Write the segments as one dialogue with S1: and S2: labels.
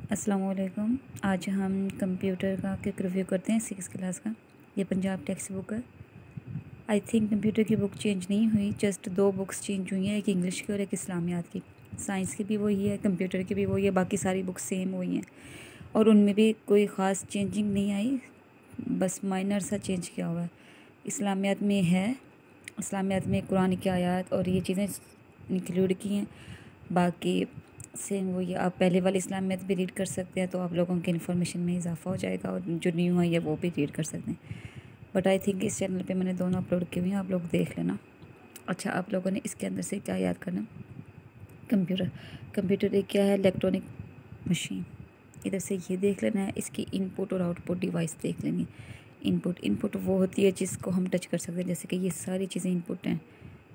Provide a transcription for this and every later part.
S1: अस्सलाम वालेकुम। आज हम कंप्यूटर का क्विक रिव्यू करते हैं 6 क्लास का। ये पंजाब टेक्स्ट बुक है। आई थिंक कंप्यूटर की बुक चेंज नहीं हुई, जस्ट 2 बुक्स चेंज हुई हैं, एक इंग्लिश की और एक इस्लामियात की। साइंस की भी वही है, कंप्यूटर की भी वही है, बाकी सारी बुक्स सेम हुई हैं और उनमें भी कोई ख़ास चेंजिंग नहीं आई, बस माइनर सा चेंज किया हुआ है। इस्लामियात में है, इस्लामियात में कुरान की आयत और ये चीज़ें इंक्लूड की हैं, बाकी सेम वही है। आप पहले वाली इस्लामियत भी रीड कर सकते हैं तो आप लोगों की इन्फॉर्मेशन में इजाफा हो जाएगा और जो न्यू है वो भी रीड कर सकते हैं। बट आई थिंक इस चैनल पे मैंने दोनों अपलोड किए हुए हैं, आप लोग देख लेना। अच्छा, आप लोगों ने इसके अंदर से क्या याद करना? कंप्यूटर। कंप्यूटर एक क्या है? Electronic machine. इधर से ये देख लेना है, इसकी इनपुट और आउटपुट डिवाइस देख लेनी है। इनपुट वो होती है जिसको हम टच कर सकते हैं, जैसे कि ये सारी चीज़ें इनपुट हैं।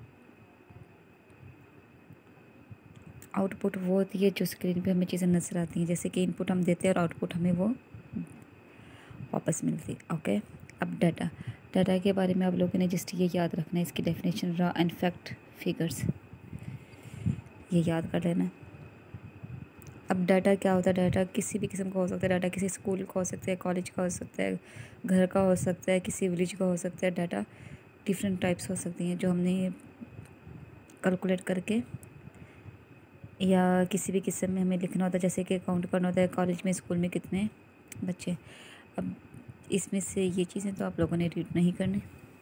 S1: आउटपुट वो होती है जो स्क्रीन पे हमें चीज़ें नज़र आती हैं, जैसे कि इनपुट हम देते हैं और आउटपुट हमें वो वापस मिलती है। ओके, अब डाटा के बारे में आप लोगों ने जस्ट ये याद रखना है, इसकी definition raw and fact figures ये याद कर लेना। अब डाटा क्या होता है? डाटा किसी भी किस्म का हो सकता है। डाटा किसी स्कूल का हो सकता है, कॉलेज का हो सकता है, घर का हो सकता है, किसी विलेज का हो सकता है। डाटा डिफरेंट टाइप्स हो सकती हैं जो हमने कैलकुलेट करके या किसी भी किस्म में हमें लिखना होता है, जैसे कि काउंट करना होता है कॉलेज में, स्कूल में कितने बच्चे। अब इसमें से ये चीज़ें तो आप लोगों ने रीड नहीं करनी।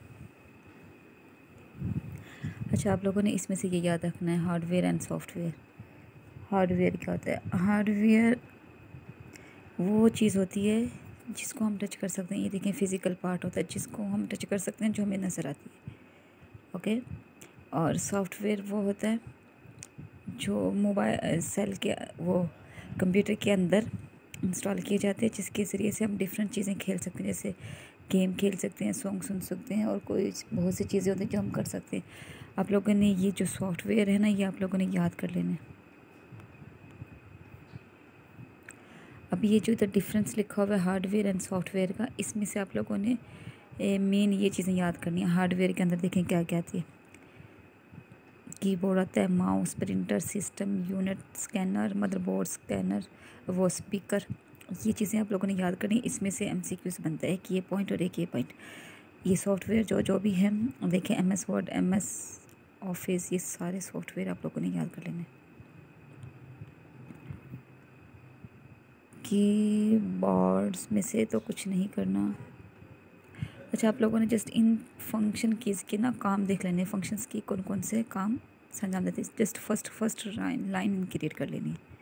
S1: अच्छा, आप लोगों ने इसमें से ये याद रखना है, हार्डवेयर एंड सॉफ्टवेयर। हार्डवेयर क्या होता है? हार्डवेयर वो चीज़ होती है जिसको हम टच कर सकते हैं। ये देखें, फिज़िकल पार्ट होता है जिसको हम टच कर सकते हैं, जो हमें नज़र आती है। ओके, और सॉफ्टवेयर वो होता है जो मोबाइल सेल के वो कंप्यूटर के अंदर इंस्टॉल किए जाते हैं, जिसके ज़रिए से हम डिफरेंट चीज़ें खेल सकते हैं, जैसे गेम खेल सकते हैं, सॉन्ग सुन सकते हैं और कोई बहुत सी चीज़ें होती हैं जो हम कर सकते हैं। आप लोगों ने ये जो सॉफ्टवेयर है ना, ये आप लोगों ने याद कर लेना है। अब ये जो इधर डिफरेंस लिखा हुआ है हार्डवेयर एंड सॉफ्टवेयर का, इसमें से आप लोगों ने मेन ये चीज़ें याद करनी है। हार्डवेयर के अंदर देखें क्या क्या आती है। कीबोर्ड आता है, mouse, printer system unit, scanner, motherboard, scanner, वो स्पीकर, ये चीज़ें आप लोगों ने याद करनी। इसमें से एमसीक्यूज बनता है, एक ये पॉइंट और एक ये पॉइंट। ये सॉफ्टवेयर जो भी है, देखें MS वर्ड, MS ऑफिस, ये सारे सॉफ्टवेयर आप लोगों ने याद कर लेने। कीबोर्ड्स में से तो कुछ नहीं करना। अच्छा, आप लोगों ने जस्ट इन फंक्शन कीज़ के ना काम देख लेने, फंक्शंस की कौन कौन से काम अंजाम देते, जस्ट फर्स्ट लाइन इनकी रीड कर लेनी है।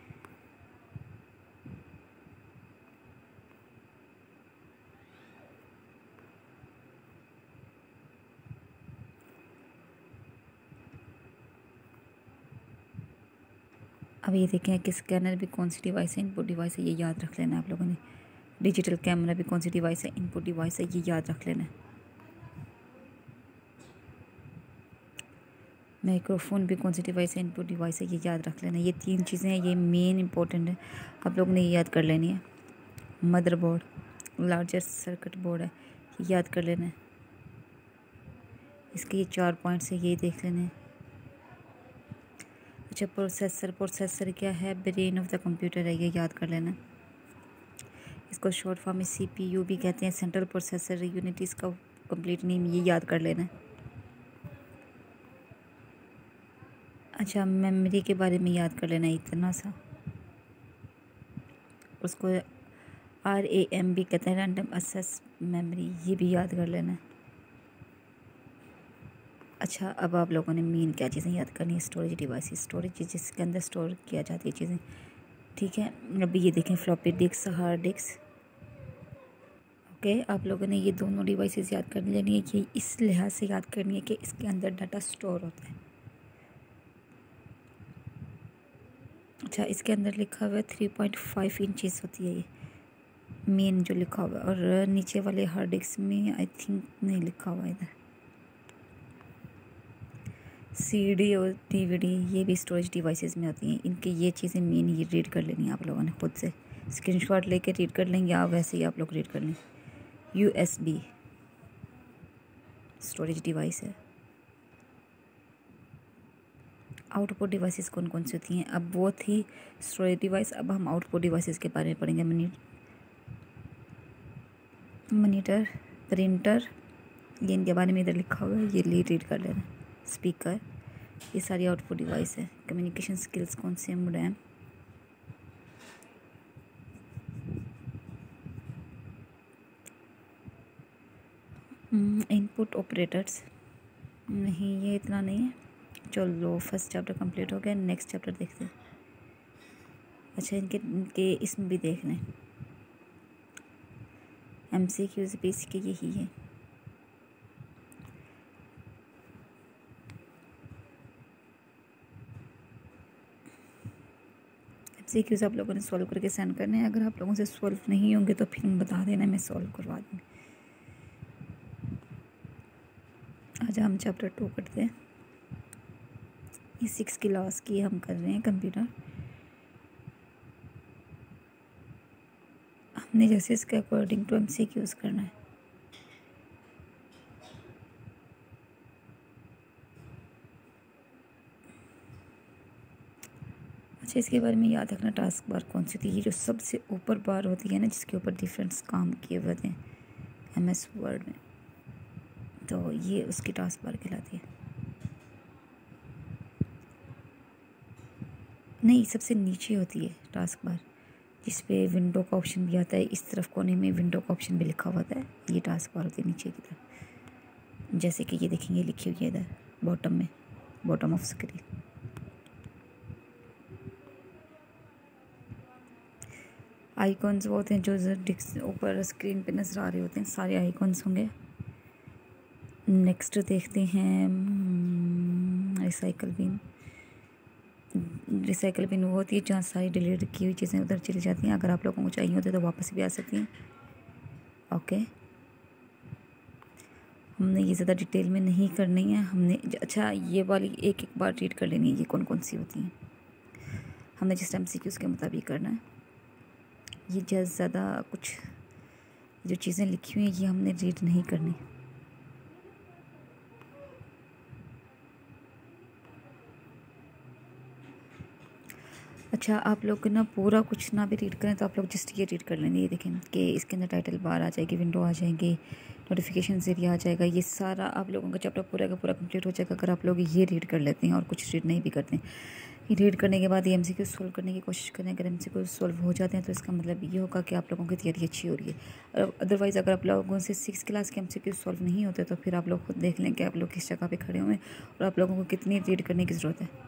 S1: अब ये देखें कि स्कैनर भी कौन सी डिवाइस है, इनपुट डिवाइस है, ये याद रख लेना है आप लोगों ने। डिजिटल कैमरा भी कौन सी डिवाइस है, इनपुट डिवाइस है, ये याद रख लेना है। माइक्रोफोन भी कौन सी डिवाइस है, इनपुट डिवाइस है, ये याद रख लेना है। ये 3 चीज़ें हैं, ये मेन इंपॉर्टेंट है, आप लोगों ने ये याद कर लेनी है। मदरबोर्ड लार्जेस्ट सर्किट बोर्ड है, ये याद कर लेना है। इसके ये 4 पॉइंट्स है, ये देख लेने हैं। अच्छा, प्रोसेसर क्या है? ब्रेन ऑफ द कंप्यूटर है, ये याद कर लेना। इसको शॉर्ट फॉर्म में CPU भी कहते हैं, सेंट्रल प्रोसेसर यूनिट इसका कंप्लीट नेम, ये याद कर लेना। अच्छा, मेमोरी के बारे में याद कर लेना इतना सा, उसको RAM भी कहते हैं, रैंडम एक्सेस मेमोरी, ये भी याद कर लेना। अच्छा, अब आप लोगों ने मेन क्या चीज़ें याद करनी है? स्टोरेज डिवाइस, स्टोरेज जिसके अंदर स्टोर किया जाती है चीज़ें, ठीक है। अभी ये देखें, floppy disk, hard disk. Okay, आप लोगों ने ये दोनों डिवाइसेस याद कर लेनी है। ये इस लिहाज से याद करनी है कि इसके अंदर डाटा स्टोर होता है। अच्छा, इसके अंदर लिखा हुआ है 3.5 इंचेस होती है ये मेन जो लिखा हुआ है, और नीचे वाले हार्ड डिस्क में आई थिंक नहीं लिखा हुआ है। इधर CD और DVD ये भी स्टोरेज डिवाइसेस में होती हैं। इनके ये चीज़ें मेन ये रीड कर लेनी है आप लोगों ने, खुद से स्क्रीनशॉट लेके रीड कर लेंगे, या वैसे ही आप लोग रीड कर लें। USB स्टोरेज डिवाइस है। आउटपुट डिवाइसेस कौन कौन सी होती हैं। अब वो थी स्टोरेज डिवाइस, अब हम आउटपुट डिवाइसेस के बारे में पढ़ेंगे। मॉनिटर, प्रिंटर, ये इनके बारे में इधर लिखा हुआ है, ये रीड कर लेना। स्पीकर, ये सारी आउटपुट डिवाइस है। कम्युनिकेशन स्किल्स कौन से हैं, मोडेम, इनपुट ऑपरेटर्स, नहीं ये इतना नहीं है। चलो फर्स्ट चैप्टर कंप्लीट हो गया, नेक्स्ट चैप्टर देखते हैं। अच्छा इनके इसमें भी देख लें, MCQs बेसिक यही है। MCQs आप लोगों ने सॉल्व करके सेंड करने हैं। अगर आप लोगों से सॉल्व नहीं होंगे तो फिर बता देना, मैं सॉल्व करवा दूँगी। आज हम चैप्टर 2 करते हैं। ये 6 क्लास की हम कर रहे हैं कंप्यूटर। हमने जैसे इसके अकॉर्डिंग टू MCQs करना है। अच्छा इसके बारे में याद रखना, टास्क बार कौन सी थी। ये जो सबसे ऊपर बार होती है ना, जिसके ऊपर डिफरेंट काम किए हुए थे MS वर्ड में, तो ये उसकी टास्क बार कहलाती है। नहीं, सबसे नीचे होती है टास्क बार, जिस पे विंडो का ऑप्शन भी आता है। इस तरफ कोने में विंडो का ऑप्शन भी लिखा हुआ है, ये टास्क बार होती है नीचे की तरफ। जैसे कि ये देखेंगे लिखी हुई है इधर बॉटम में, बॉटम ऑफ स्क्रीन। आइकॉन्स वो होते हैं जो ऊपर स्क्रीन पे नज़र आ रहे होते हैं, सारे आइकॉन्स होंगे। नेक्स्ट देखते हैं रिसाइकल बिन। रिसाइकल बिन वो होती है जहाँ सारी डिलीट की हुई चीज़ें उधर चली जाती हैं। अगर आप लोगों को चाहिए होते तो वापस भी आ सकती हैं। ओके, हमने ये ज़्यादा डिटेल में नहीं करनी है। हमने अच्छा ये वाली एक एक बार रीड कर लेनी है, ये कौन कौन सी होती हैं। हमने जिस टाइम MCQs के मुताबिक करना है। ये ज़्यादा कुछ जो चीज़ें लिखी हुई हैं ये हमने रीड नहीं करनी। अच्छा आप लोग ना पूरा कुछ ना भी रीड करें तो आप लोग जस्ट ये रीड कर लेंगे। ये देखें कि इसके अंदर टाइटल बार आ जाएगी, विंडो आ जाएंगे, नोटिफिकेशन एरिया आ जाएगा। ये सारा आप लोगों का चैप्टर पूरा का पूरा कंप्लीट हो जाएगा अगर आप लोग ये रीड कर लेते हैं और कुछ रीड नहीं भी करते हैं। ये रीड करने के बाद ये MCQ सोल्व करने की कोशिश करें। अगर MCQ सोल्व हो जाते हैं तो इसका मतलब ये होगा कि आप लोगों की तैयारी अच्छी हो रही है। अदरवाइज़ अगर आप लोगों से 6 क्लास के MCQ सोल्व नहीं होते तो फिर आप लोग खुद देख लें कि आप लोग किस जगह पे खड़े हुए हैं और आप लोगों को कितनी रीड करने की ज़रूरत है।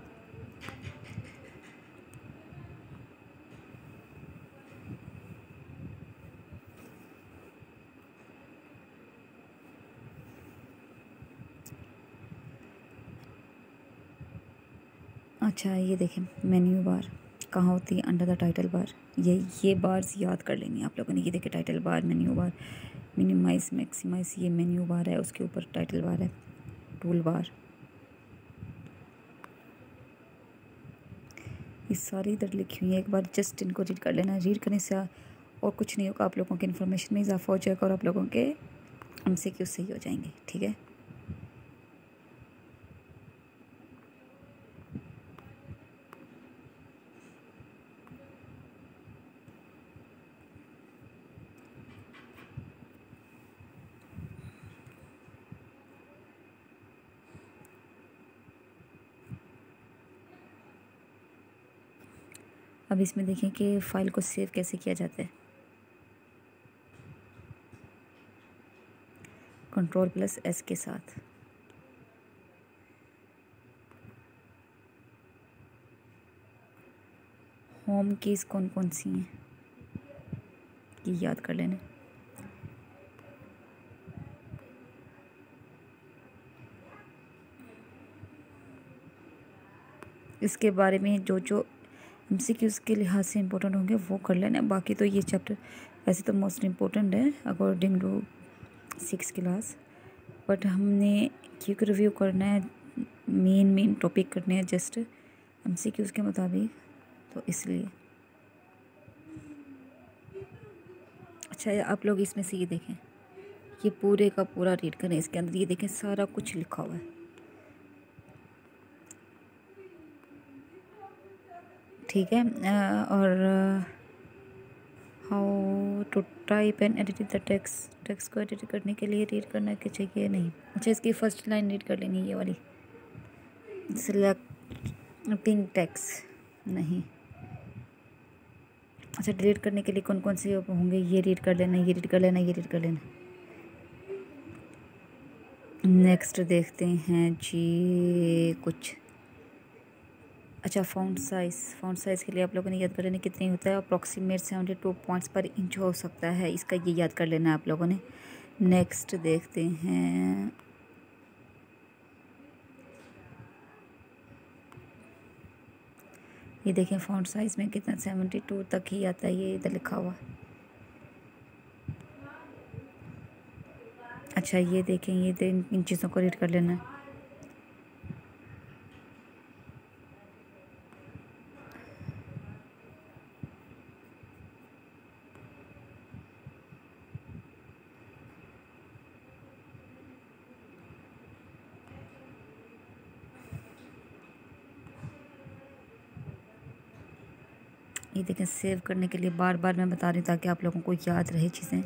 S1: अच्छा ये देखें मेन्यू बार कहाँ होती है, अंडर द टाइटल बार। ये बार्स याद कर लेंगे आप लोगों ने। ये देखें title bar, menu bar, minimize, maximize, ये मेन्यू बार है, उसके ऊपर टाइटल बार है, टूल बार। ये सारी इधर लिखी हुई है, एक बार जस्ट इनको रीड कर लेना। रीड करने से और कुछ नहीं होगा, आप लोगों के इन्फॉर्मेशन में इजाफा हो जाएगा और आप लोगों के MCQ सही हो जाएंगे। ठीक है, अब इसमें देखें कि फ़ाइल को सेव कैसे किया जाता है। Ctrl+S के साथ। होम कीज़ कौन कौन सी हैं ये याद कर लेना। इसके बारे में जो जो MCQs के लिहाज से इम्पोर्टेंट होंगे वो कर लेना। बाकी तो ये चैप्टर वैसे तो मोस्ट इम्पोर्टेंट है अकॉर्डिंग टू 6 क्लास, बट हमने क्योंकि रिव्यू करना है, मेन टॉपिक करने हैं जस्ट MCQs के मुताबिक, तो इसलिए। अच्छा आप लोग इसमें से ये देखें, ये पूरे का पूरा रीड करें। इसके अंदर ये देखें सारा कुछ लिखा हुआ है। ठीक है। और how to type and edit the text को एडिट करने के लिए रीड करना के चाहिए नहीं। अच्छा, इसकी फर्स्ट लाइन रीड कर लेनी, ये वाली, सिलेक्टिंग टेक्स्ट नहीं। अच्छा, डिलीट करने के लिए कौन कौन से होंगे, ये रीड कर लेना, ये रीड कर लेना, ये रीड कर लेना। नेक्स्ट देखते हैं जी कुछ। अच्छा, फ़ॉन्ट साइज़ के लिए आप लोगों ने याद कर लेना कितनी होता है। अप्रॉक्सीमेट 72 पॉइंट्स पर इंच हो सकता है, इसका ये याद कर लेना आप लोगों ने। नेक्स्ट देखते हैं, ये देखें फ़ॉन्ट साइज़ में कितना 72 तक ही आता है, ये इधर लिखा हुआ। अच्छा, ये देखें, ये इन चीज़ों को रीड कर लेना। ये देखें, सेव करने के लिए बार बार मैं बता रही हूँ ताकि आप लोगों को याद रहे चीज़ें।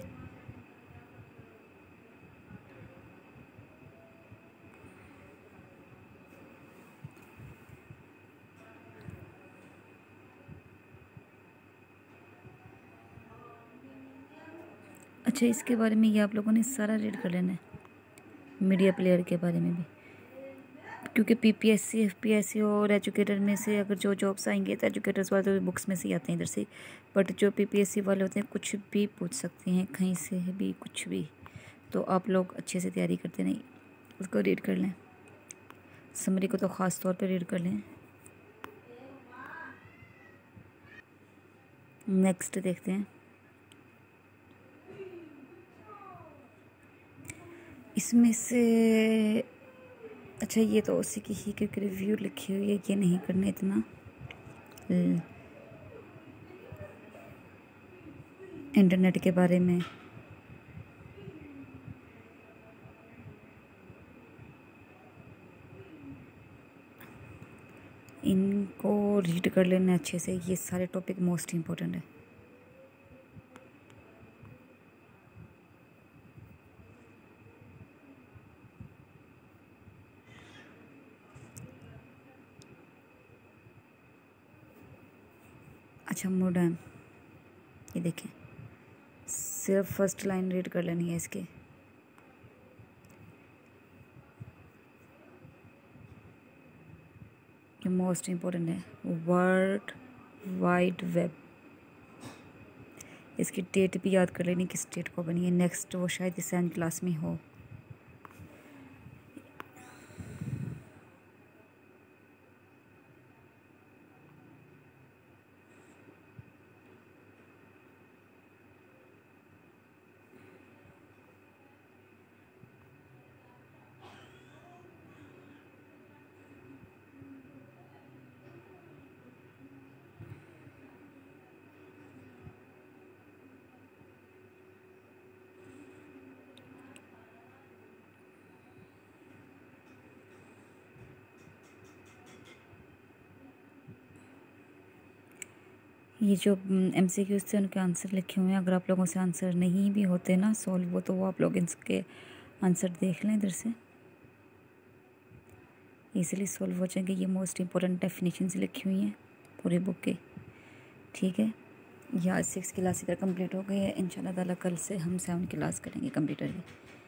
S1: अच्छा, इसके बारे में ये आप लोगों ने सारा रीड कर लेना है, मीडिया प्लेयर के बारे में भी, क्योंकि पीपीएससी, एफपीएससी और एजुकेटर में से अगर जो जॉब्स आएंगे तो एजुकेटर्स वाले तो बुक्स में से ही आते हैं इधर से, बट जो पीपीएससी वाले होते हैं कुछ भी पूछ सकते हैं कहीं से भी कुछ भी, तो आप लोग अच्छे से तैयारी करते नहीं, उसको रीड कर लें। समरी को तो ख़ास तौर पे रीड कर लें। नेक्स्ट देखते हैं, इसमें से अच्छा, ये तो उसी की ही क्योंकि रिव्यू लिखी हुई है, ये नहीं करना इतना। इंटरनेट के बारे में इनको रीड कर लेना अच्छे से, ये सारे टॉपिक मोस्ट इम्पोर्टेंट है। अच्छा, मॉडर्न, ये देखें, सिर्फ फर्स्ट लाइन रीड कर लेनी है इसके। ये मोस्ट इम्पोर्टेंट है, वर्ल्ड वाइड वेब, इसकी डेट भी याद कर लेनी किस डेट को बनी है। नेक्स्ट वो शायद इस क्लास में हो। ये जो MCQs थे उनके आंसर लिखे हुए हैं, अगर आप लोगों से आंसर नहीं भी होते ना सॉल्व हो, तो वो आप लोग इनके आंसर देख लें इधर से, इजीली सॉल्व हो जाएंगे। ये मोस्ट इम्पोर्टेंट डेफिनेशंस लिखी हुई हैं पूरी बुक के, ठीक है। ये आज 6 क्लास इधर कंप्लीट हो गई है। इंशाल्लाह ताला कल से हम 7 क्लास करेंगे कंप्यूटर की।